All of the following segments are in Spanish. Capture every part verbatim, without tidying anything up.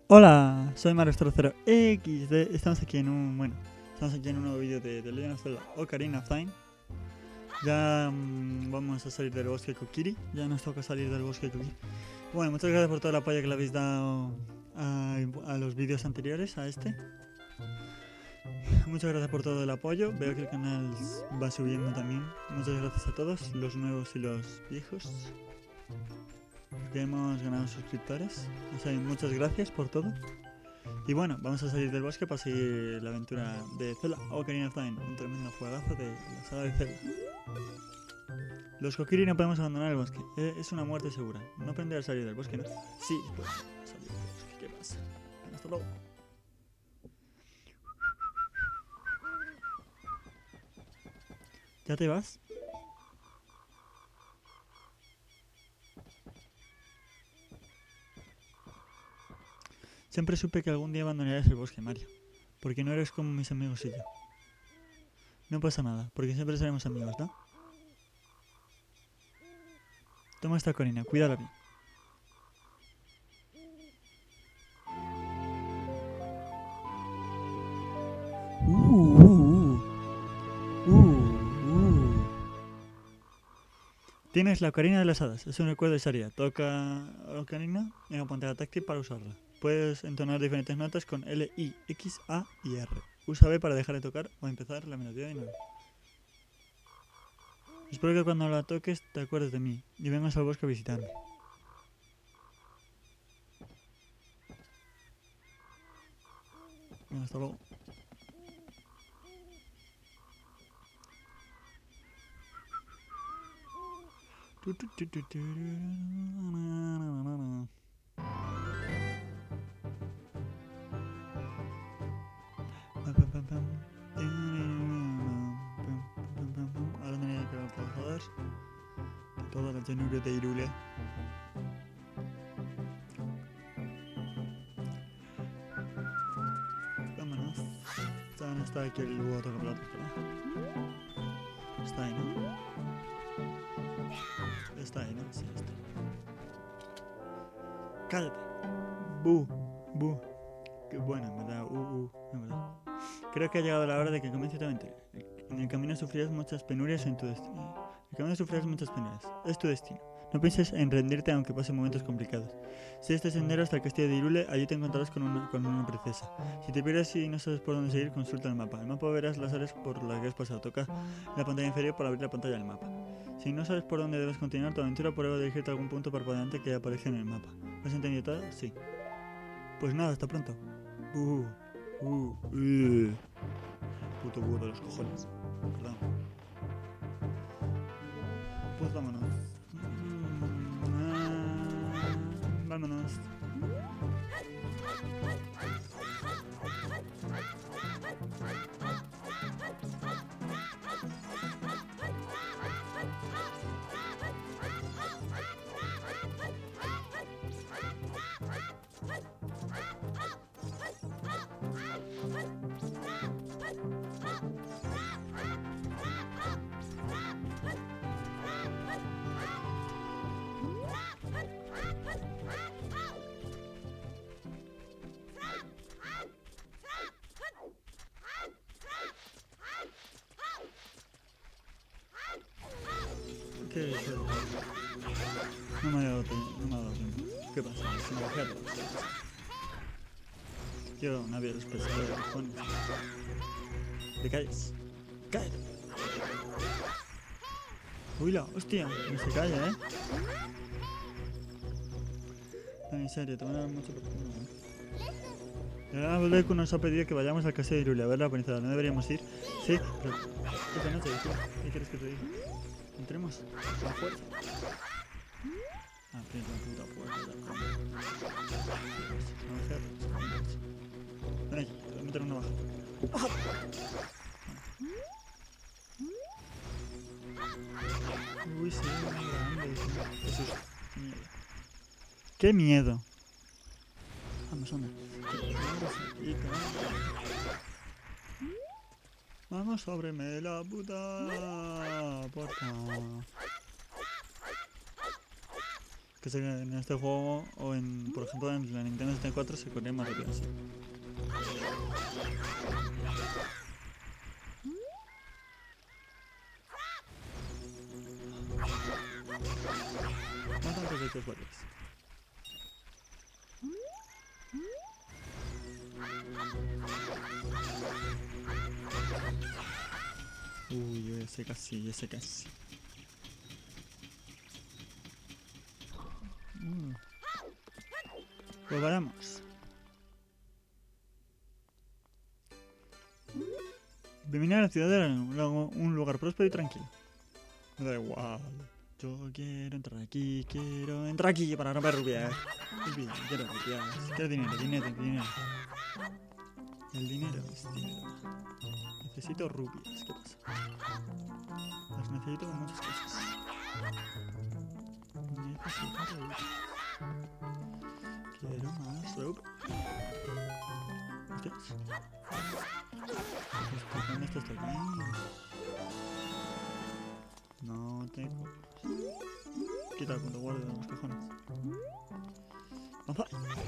Hola, soy Mario cero equis de. Estamos aquí en un. Bueno, estamos aquí en un nuevo vídeo de The Legend of Zelda Ocarina of Time. Ya mmm, vamos a salir del bosque Kokiri. Ya nos toca salir del bosque Kokiri. Bueno, muchas gracias por todo el apoyo que le habéis dado a, a los vídeos anteriores, a este. Muchas gracias por todo el apoyo. Veo que el canal va subiendo también. Muchas gracias a todos, los nuevos y los viejos. Que hemos ganado suscriptores. O sea, muchas gracias por todo. Y bueno, vamos a salir del bosque para seguir la aventura de Zelda Ocarina of Time. Un tremendo juegazo de la saga de Zelda. Los Kokiri no podemos abandonar el bosque. Es una muerte segura. No aprender a salir del bosque, ¿no? Sí, pues salir del bosque. ¿Qué pasa? Hasta luego. ¿Ya te vas? Siempre supe que algún día abandonarías el bosque, Mario. Porque no eres como mis amigos y yo. No pasa nada, porque siempre seremos amigos, ¿no? Toma esta ocarina, cuídala bien. Uh, uh, uh, uh, uh. Tienes la ocarina de las hadas, es un recuerdo de Saria. Toca la ocarina en la pantalla táctil para usarla. Puedes entonar diferentes notas con L, I, X, A y R. Usa B para dejar de tocar o empezar la melodía de nuevo. Espero que cuando la toques te acuerdes de mí y vengas al bosque a visitarme. Bueno, hasta luego. Ahora tenía que ver trabajadores de toda la llanura de Hyrule. Vámonos. Ya no está aquí el luego toca platos, ¿no? Está ahí, ¿no? Está ahí, ¿no? Sí, está. ¡Cállate! ¡Bu! ¡Bu! ¡Qué buena, en verdad! ¡Uh, uh! En verdad. Creo que ha llegado la hora de que comience tu aventura. En el camino sufrirás muchas penurias en tu destino. En el camino sufrirás muchas penurias. Es tu destino. No pienses en rendirte aunque pasen momentos complicados. Sigue este sendero hasta el castillo de Hyrule, allí te encontrarás con una, con una princesa. Si te pierdes y no sabes por dónde seguir, consulta el mapa. En el mapa verás las áreas por las que has pasado. Toca la pantalla inferior para abrir la pantalla del mapa. Si no sabes por dónde debes continuar tu aventura, prueba dirigirte a algún punto parpadeante que aparece en el mapa. ¿Has entendido todo? Sí. Pues nada, hasta pronto. Uh, uh, uh. Puto búho de los cojones. Perdón. Pues vámonos. Mm, ah, vámonos. ¿Qué es eso? No me ha dado tiempo. No me ha dado tiempo. ¿Qué pasa? Se me bajea todo. Quiero una vía especial de cojones. ¿Te calles? ¡Cállate! ¡Uy la hostia! No se calla, ¿eh? No, en serio, te van a dar mucho por culo, ¿eh? Ya Voldeku nos ha pedido que vayamos al castillo de Hyrule a ver la princesa. ¿No deberíamos ir? Sí, pero... ¿Qué te noche, tío? ¿Qué quieres que te diga? Entremos a la fuerza. Aprieta la puta puerta. No cierres. Ven aquí, te voy a meter una baja. ¡Baja! Uy, sí, es muy grande. Eso es miedo. ¡Qué miedo! Vamos, anda. Vamos, ábreme la puta puerta. Que sé que en este juego, o en, por por ejemplo, en la Nintendo sesenta y cuatro se corría más rápido así. No tantos hechos varios. Uy, ese casi, ese casi. Mm. Pues vayamos. Bienvenido a la ciudad de un lugar próspero y tranquilo. Me da igual. Yo quiero entrar aquí, quiero entrar aquí para romper rupias. Quiero rupias. Quiero dinero, dinero, dinero. El dinero es dinero. Necesito rupias. ¿Qué pasa? Las necesito con muchas cosas. Necesito rupias. Quiero más rupias. ¿Hostias? ¿Dónde está esto aquí? No tengo. Quita el punto guardia de los cojones. ¡Avanza!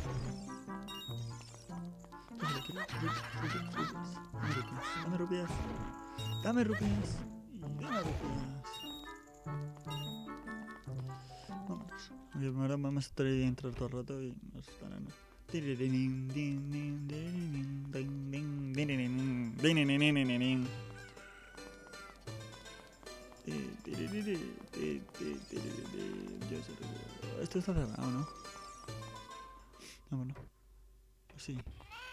Dame rupias. Dame rupias. Y dame rupias. Vámonos. Ahora vamos a estar ahí dentro todo el rato y nos estarán. Esto está cerrado, ¿no? No, bueno. Pues sí.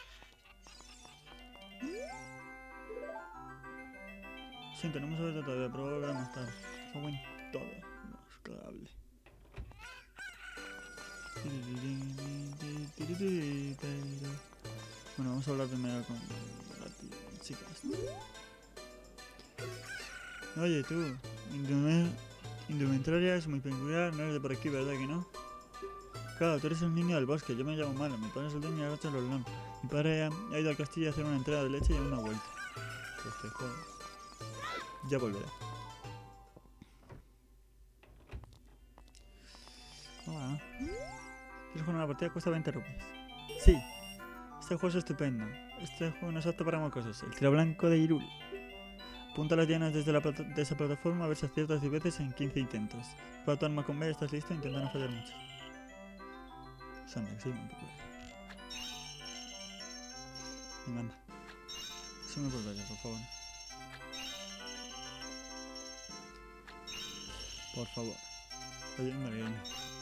Siento, no hemos abierto todavía, pero volverá más tarde. Cago en todo. No es cagable. Bueno, vamos a hablar primero con la tía, chica esta. Oye, tú, Indume- indumentaria es muy peculiar, no eres de por aquí, ¿verdad que no? Claro, tú eres un niño del bosque, yo me llamo Malo, mi padre es el dueño de Gacha Rolón. Mi padre ha, ha ido al castillo a hacer una entrega de leche y a una vuelta. Pues te jodas. Ya volveré. Hola. ¿Quieres jugar una partida? Cuesta veinte rupias. Sí. Este juego es estupendo. Este juego no es apto para mocosos. El tiro blanco de Hyrule. Apunta las dianas desde la plata de esa plataforma a ver si aciertas diez veces en quince intentos. Para tu arma con B, estás listo, intenta no fallar mucho. Sanda, que soy muy popular. Venga, anda. Sube por allá, por favor. Por favor. Oye, Mariana.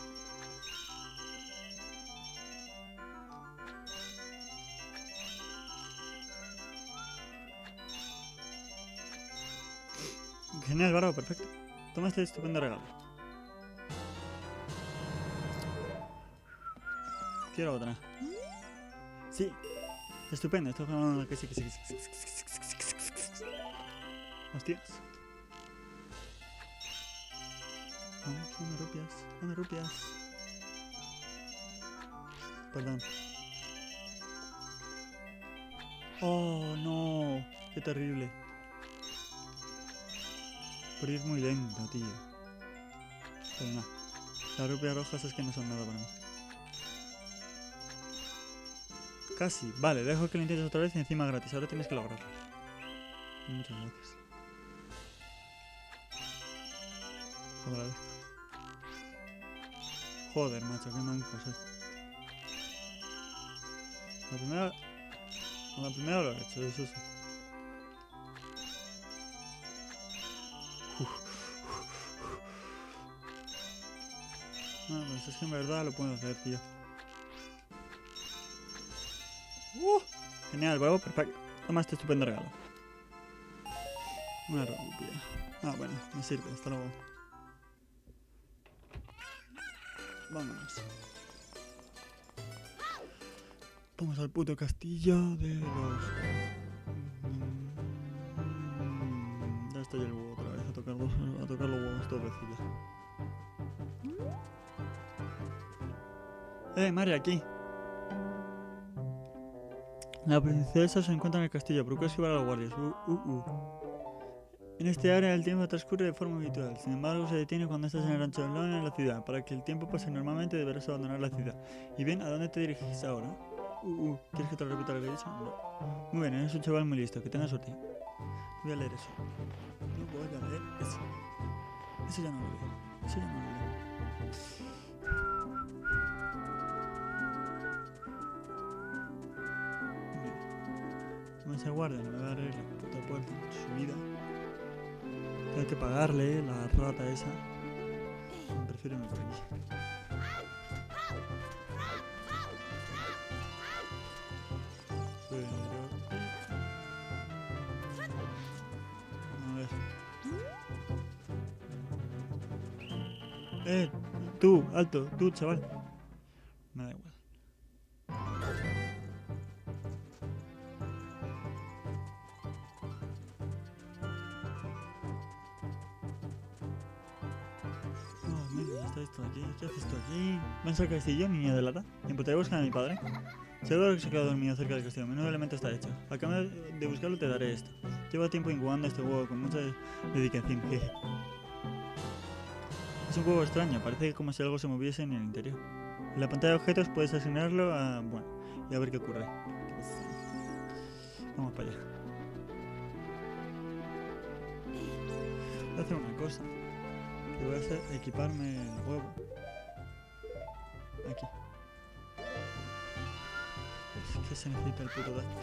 Genial, Barro, perfecto. Toma este estupendo regalo. Quiero otra. Sí. Estupendo, estoy jugando que sí, que sí, que sí, que sí, que sí, que sí, que sí. Hostias. Vamos, dame rupias, dame rupias. Perdón. Oh, no. Qué terrible. Por ir muy lento, tío. Pero nada. Las rupias rojas es que no son nada para mí. Casi. Vale, dejo que lo intentes otra vez y encima gratis. Ahora tienes que lograrlo. Muchas gracias. Joder, la vez. Joder, macho, qué manco soy. La primera... La primera lo he hecho, eso sí. No, pues es que en verdad lo puedo hacer, tío. Uh, genial, bravo, perfecto. Toma este estupendo regalo. Una rupia. Ah, bueno, me sirve, hasta luego. Vámonos. Vamos al puto castillo de los... Ya estoy el huevo otra vez, a tocar los, a tocar los huevos dos veces ya. Eh, Mario, aquí. La princesa se encuentra en el castillo, procura esquivar a los guardias. Uh, uh, uh. En este área el tiempo transcurre de forma habitual, sin embargo se detiene cuando estás en el rancho de Lon en la ciudad. Para que el tiempo pase normalmente deberás abandonar la ciudad. Y bien, ¿a dónde te diriges ahora? Uh, uh, ¿quieres que te lo repita lo que he dicho? No. Muy bien, eres un chaval muy listo, que tengas suerte. Voy a leer eso. No voy a leer eso. Eso ya no lo leo. Eso ya no lo leo. Como ese guardia me va a abrir la puta puerta en su vida. Tengo que pagarle la rata esa. Prefiero irme por aquí. Pero... a ver. Eh, tú, alto, tú, chaval. Me da igual. Esto aquí. ¿Qué haces tú aquí? Ven al castillo, niña de lata. Intentaré buscar a mi padre. Seguro que se ha quedado dormido cerca del castillo. Menudo elemento está hecho. A cambio de buscarlo te daré esto. Llevo tiempo incubando este huevo con mucha dedicación. Jeje. Es un huevo extraño. Parece como si algo se moviese en el interior. En la pantalla de objetos puedes asignarlo a... bueno, y a ver qué ocurre. Vamos para allá. Voy a hacer una cosa. Lo que voy a hacer es equiparme el huevo. Aquí. Es que se necesita el puto dato.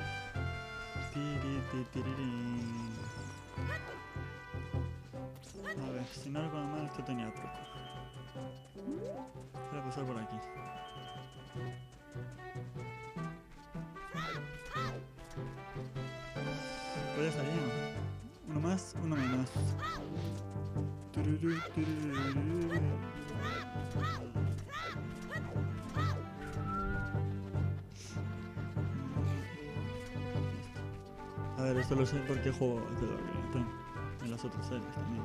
A ver, si no recuerdo mal, esto tenía truco. Voy a pasar por aquí. Puede salir. Uno más, uno menos. A ver, esto lo sé porque juego en las otras series también.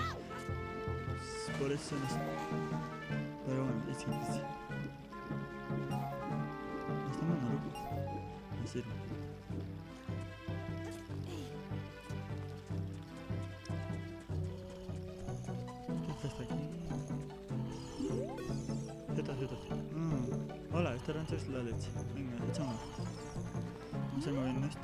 Por eso no sé. Pero bueno, es que sí. Está muy loco. Me sirve. ¿Qué haces aquí? Z, Z, Z. Mm. Hola, este rancho es la leche. Venga, echa un ojo. Vamos a ir moviendo esto.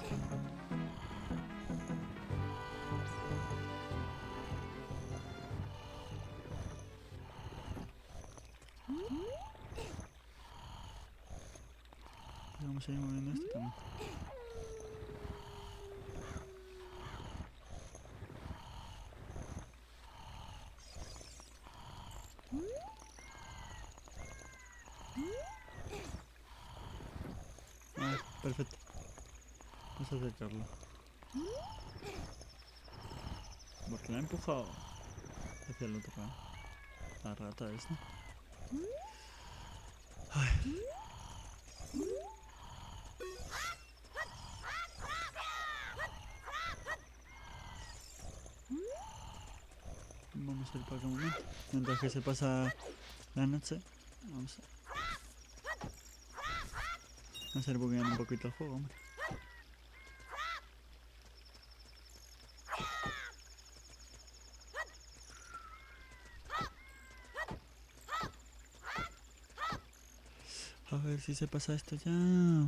Vamos a ir moviendo esto también. Ah, perfecto. Vamos a acercarlo. Porque la he empujado hacia el otro lado. La rata esta. Ay. Vamos a ir para acá un momento. Mientras que se pasa la noche. Vamos a... Vamos a ir bugueando un poquito el juego, hombre. A ver si se pasa esto ya.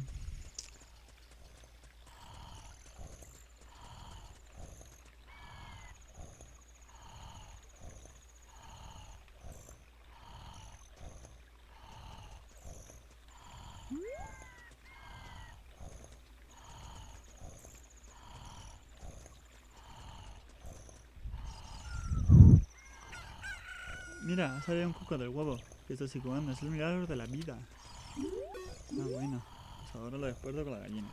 Mira, ha salido un coco del huevo. Que está así jugando. Es el milagro de la vida. Ah, bueno. Pues ahora lo despierto con la gallina.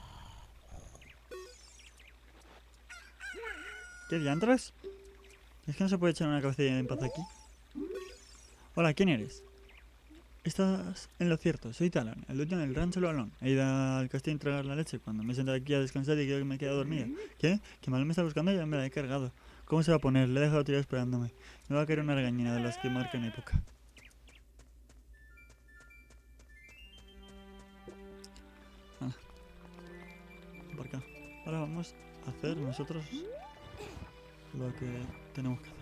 ¿Qué diantras? ¿Es que no se puede echar una cabecilla en paz aquí? Hola, ¿quién eres? Estás en lo cierto, soy Talon, el dueño del rancho Loalón. He ido al castillo a entregar la leche cuando me he sentado aquí a descansar y creo que me he quedado dormida. ¿Qué? ¿Que mal me está buscando y ya me la he cargado? ¿Cómo se va a poner? Le he dejado tirado esperándome. Me va a querer una regañina de las que marcan época. Ah. Por acá. Ahora vamos a hacer nosotros lo que tenemos que hacer.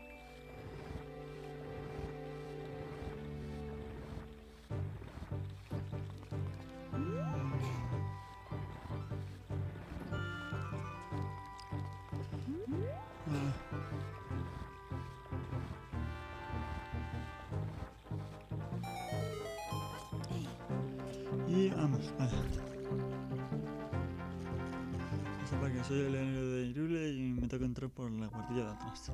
Y vamos, vale. Sepa que soy el héroe de Hyrule y me toca entrar por la guardilla de atrás.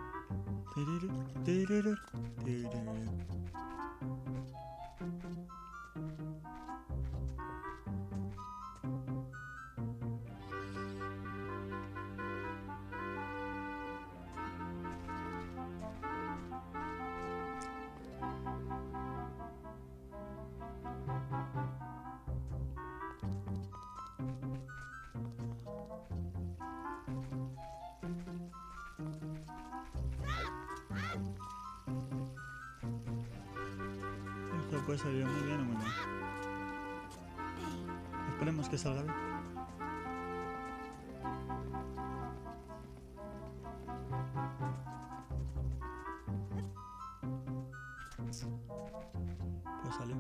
Esto puede salir muy bien o muy mal. Esperemos que salga bien. Pues salió.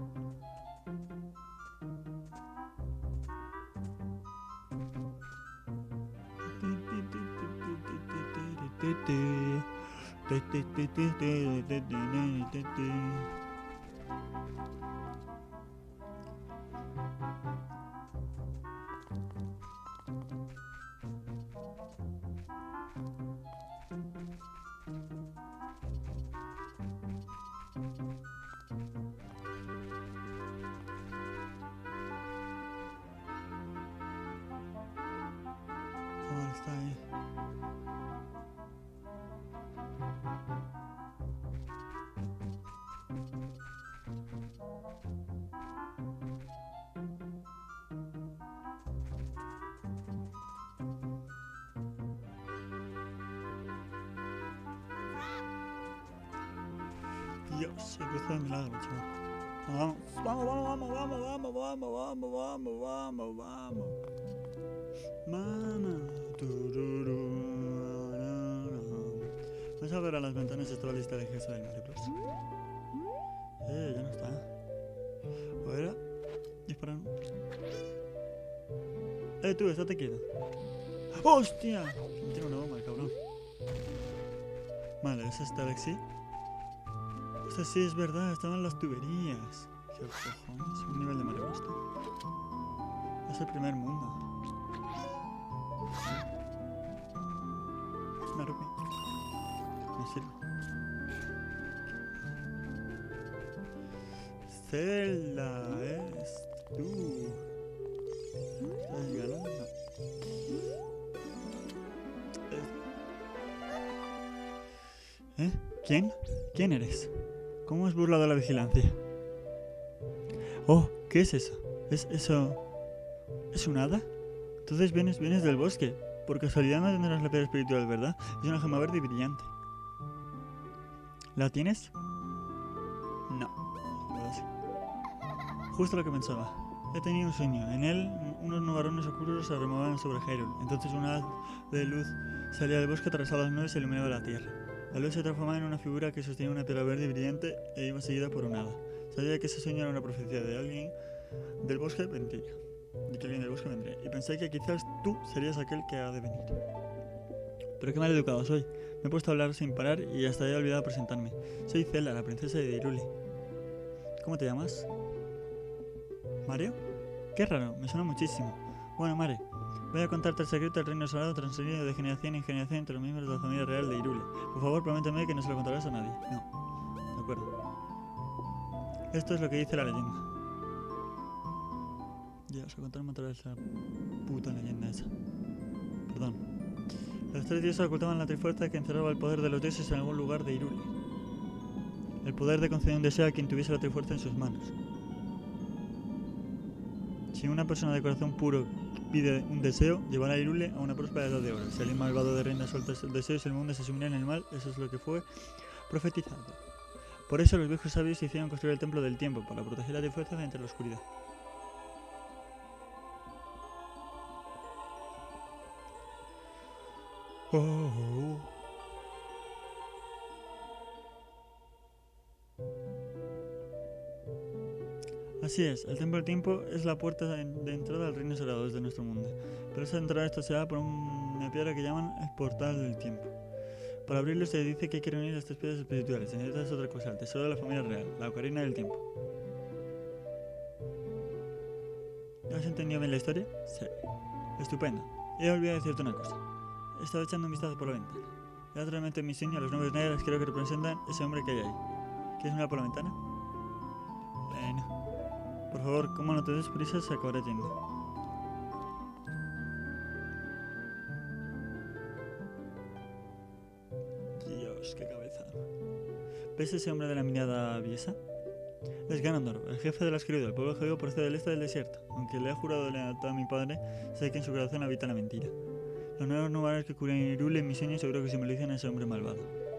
¿Cómo está ahí? Dios, se cruza de milagro, chaval. Vamos, vamos, vamos, vamos, vamos, vamos, vamos, vamos, vamos, vamos. Mamá. Vamos a ver a las ventanas de toda la lista de Gesa del Mario Bros. Eh, ya no está. ¿O era? Disparan. Eh, tú, estate quieto. ¡Hostia! Me tiene una bomba, el cabrón. Vale, ese está Alexi. Esta sí es verdad, estaban las tuberías. ¿Qué cojones? Un nivel de Mario Bros. Es el primer mundo. Una rupia. Me sirve. Zelda, es tú. Estás ganando. ¿Eh? ¿Quién? ¿Quién eres? ¿Cómo has burlado la vigilancia? Oh, ¿qué es eso? ¿Es eso? ¿Es un hada? Entonces vienes, vienes del bosque. Por casualidad no tendrás la piedra espiritual, ¿verdad? Es una gema verde y brillante. ¿La tienes? No. Justo lo que pensaba. He tenido un sueño. En él, unos nubarrones oscuros se removaban sobre Hyrule. Entonces una haz de luz salía del bosque, atravesaba las nubes y iluminaba la tierra. La luz se transformaba en una figura que sostenía una piedra verde y brillante e iba seguida por un hada. Sabía que ese sueño era una profecía de alguien del bosque vendría. De que alguien del bosque vendría. Y pensé que quizás tú serías aquel que ha de venir. Pero qué mal educado soy. Me he puesto a hablar sin parar y hasta he olvidado presentarme. Soy Zelda, la princesa de Hyrule. ¿Cómo te llamas? ¿Mario? Qué raro, me suena muchísimo. Bueno, Mario, voy a contarte el secreto del reino sagrado transferido de generación en generación entre los miembros de la familia real de Hyrule. Por favor, prométeme que no se lo contarás a nadie. No. De acuerdo. Esto es lo que dice la leyenda. Ya, os voy a contar otra vez la puta leyenda esa. Perdón. Los tres dioses ocultaban la trifuerza que encerraba el poder de los dioses en algún lugar de Hyrule. El poder de conceder un deseo a quien tuviese la trifuerza en sus manos. Si una persona de corazón puro pide un deseo, llevará a Hyrule a una próspera edad de oro. Si alguien malvado de reina suelta el deseo y el mundo se sumirá en el mal, eso es lo que fue profetizado. Por eso los viejos sabios hicieron construir el templo del tiempo, para proteger la trifuerza de entre la oscuridad. Oh. Así es, el Templo del Tiempo es la puerta de entrada al Reino Sagrado desde nuestro mundo. Pero esa entrada está sellada por una piedra que llaman el Portal del Tiempo. Para abrirlo se dice que hay que reunir las tres piedras espirituales. Se necesita otra cosa, el tesoro de la familia real, la Ocarina del Tiempo. ¿Has entendido bien la historia? Sí. Estupendo. He olvidado decirte una cosa. He estado echando un vistazo por la ventana. Lateralmente en mi sueño, las nubes negras creo que representan ese hombre que hay ahí. ¿Quieres mirar por la ventana? Bueno. Por favor, como no te des prisa, se acabará yendo. Dios, qué cabeza. ¿Ves ese hombre de la mirada aviesa? Es Ganondorf, el jefe de la escritura. El pueblo judío procede del este del desierto. Aunque le ha jurado lealtad a mi padre, sé que en su corazón habita la mentira. Los nuevos nubales que cubren Hyrule en mi sueño seguro que simbolizan a ese hombre malvado.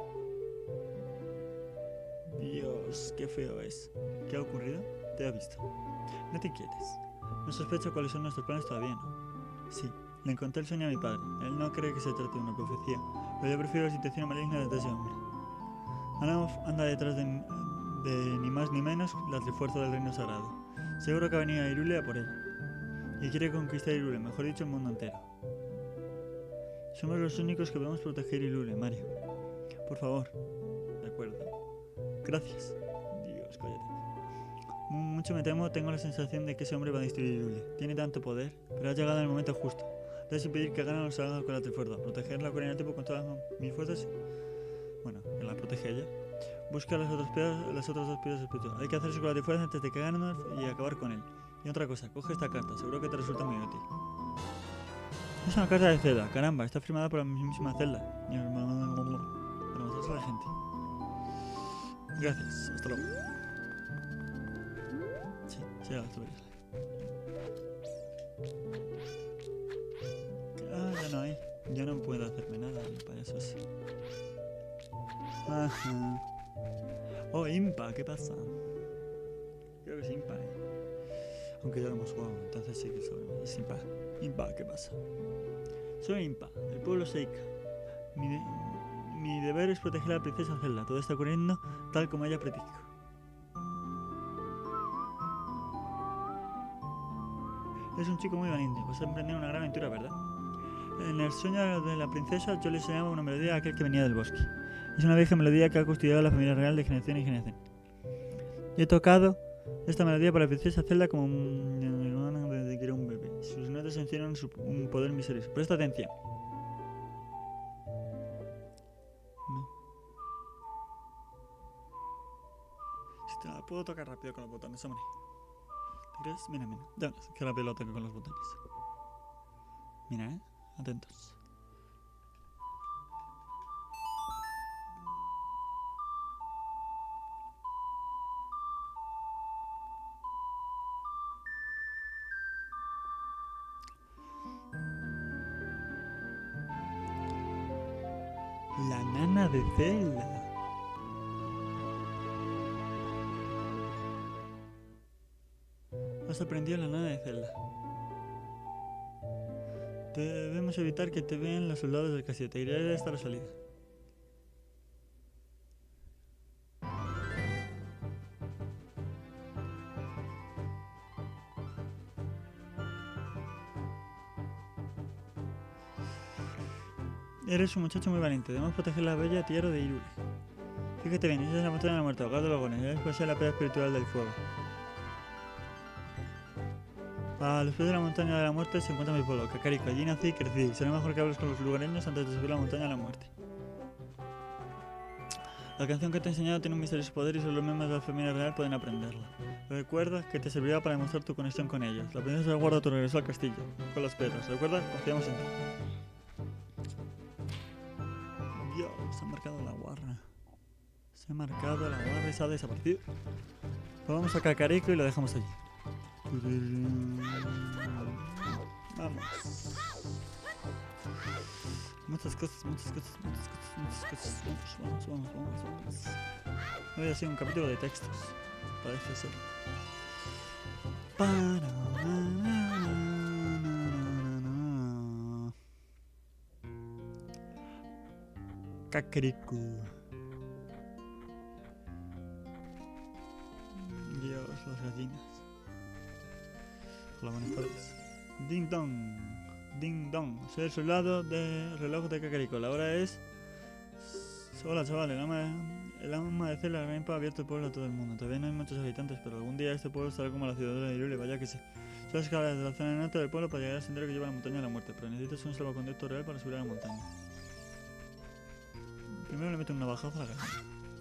Dios, qué feo es. ¿Qué ha ocurrido? Te ha visto. No te inquietes. No sospecho cuáles son nuestros planes todavía, ¿no? Sí, le conté el sueño a mi padre. Él no cree que se trate de una profecía, pero yo prefiero las intenciones malignas de ese hombre. Anaf anda detrás de, de ni más ni menos las refuerzos del reino sagrado. Seguro que ha venido a Hyrule a por ella. Y quiere conquistar Hyrule, mejor dicho, el mundo entero. Somos los únicos que podemos proteger Hyrule, Mario. Por favor. De acuerdo. Gracias. Dios, cállate. Mucho me temo, tengo la sensación de que ese hombre va a destruir Hyrule. Tiene tanto poder, pero ha llegado en el momento justo. Debes impedir que Ganon salga con la Trifuerza. Proteger la Ocarina del Tiempo con todas mis fuerzas. Bueno, que la protege ella. Busca las otras piedras, las otras dos piedras espirituales. Hay que hacerse con la Trifuerza antes de que Ganon y acabar con él. Y otra cosa, coge esta carta, seguro que te resulta muy útil. Es una carta de Zelda, caramba, está firmada por la mismísima Zelda. Para mostrarse a la gente. Gracias, hasta luego. Sí, sí, hasta luego. Ah, ya no hay. Ya no puedo hacerme nada, el payaso ese. Ajá. Oh, Impa, ¿qué pasa? Creo que es Impa, eh. Aunque ya lo hemos jugado, entonces sí que sabemos. Es Impa. Impa, ¿qué pasa? Soy Impa, del pueblo Sheikah. Mi, de mi deber es proteger a la princesa Zelda. Todo está ocurriendo tal como ella predijo. Es un chico muy valiente, pues ha emprendido una gran aventura, ¿verdad? En el sueño de la princesa yo le enseñaba una melodía a aquel que venía del bosque. Es una vieja melodía que ha custodiado a la familia real de generación en generación. Yo he tocado esta melodía para la princesa Zelda como un... desde que era un bebé. Sus notas encierran un poder misterioso. Presta atención. No. Si te la puedo tocar rápido con los botones, hombre. ¿Te crees? Mira, mira. Ya, que rápido lo toco con los botones. Mira, eh. Atentos. La nana de Zelda. Has aprendido la nana de Zelda. Debemos evitar que te vean los soldados del castillo. Te iré hasta la salida. Eres un muchacho muy valiente. Debemos proteger la bella tierra de Hyrule. Fíjate bien, esa es la montaña de la muerte, hogar de los dragones. Y después es la piedra espiritual del fuego. A los pies de la montaña de la muerte se encuentra mi pueblo, Kakariko. Allí nací y crecí. Será mejor que hables con los lugareños antes de subir la montaña de la muerte. La canción que te he enseñado tiene un misterioso poder y solo los miembros de la familia real pueden aprenderla. Recuerda que te servirá para demostrar tu conexión con ellos. La princesa guarda tu regreso al castillo, con las piedras. Recuerda, confiamos en ti. Dios, se ha marcado la guarra. Se ha marcado la guarra y se ha desaparecido. Pues vamos a Kakariko y lo dejamos allí. Vamos. Muchas cosas, muchas cosas, muchas cosas, muchas cosas. Vamos, vamos, vamos, vamos, vamos. Hoy ha sido un capítulo de textos. Parece ser. Kakariko. Dios, las gallinas. Hola, buenas tardes. Ding dong. Ding dong. Soy el soldado de reloj de Kakariko. La hora es... Hola, chavales. El ama, el ama de Cela Rampa ha abierto el pueblo a todo el mundo. Todavía no hay muchos habitantes, pero algún día este pueblo estará como la ciudadela de Irule. Vaya que sí. Son las escaleras de la zona norte del pueblo para llegar al sendero que lleva a la montaña de la muerte. Pero necesitas un salvoconducto real para subir a la montaña. Primero le meto una bajaza a la cara.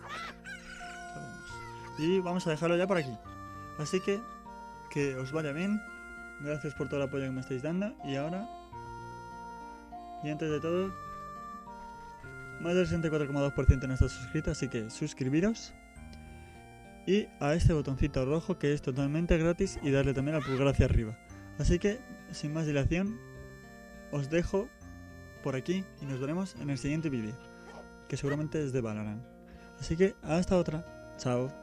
Y vamos a dejarlo ya por aquí. Así que, que os vaya bien. Gracias por todo el apoyo que me estáis dando. Y ahora, y antes de todo, más del sesenta y cuatro coma dos por ciento no está suscrito. Así que suscribiros. Y a este botoncito rojo que es totalmente gratis. Y darle también al pulgar hacia arriba. Así que, sin más dilación, os dejo por aquí. Y nos veremos en el siguiente vídeo, que seguramente es de Valorant. Así que hasta otra. Chao.